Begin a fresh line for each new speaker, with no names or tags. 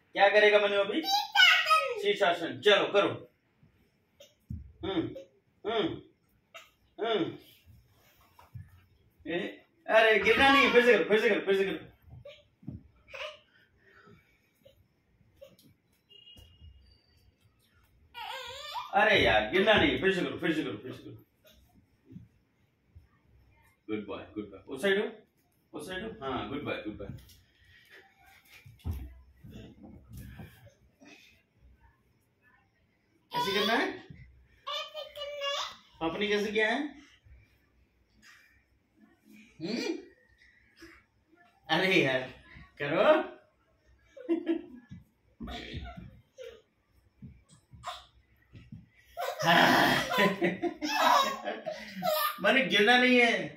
क्या करेगा मनु अभी? शीर्षासन। चलो करो। अरे गिरना नहीं, फिर से करो, फिर से करो, फिर से करो। अरे यार गिरना नहीं, फिर से करो, फिर से करो, फिर से करो। Good boy, good boy. उस साइड हो, उस साइड हो। हाँ गुड बॉय, गुड बॉय। ऐसे करना है। अपनी कैसे किया है? अरे यार करो। मैंने गिरना नहीं है।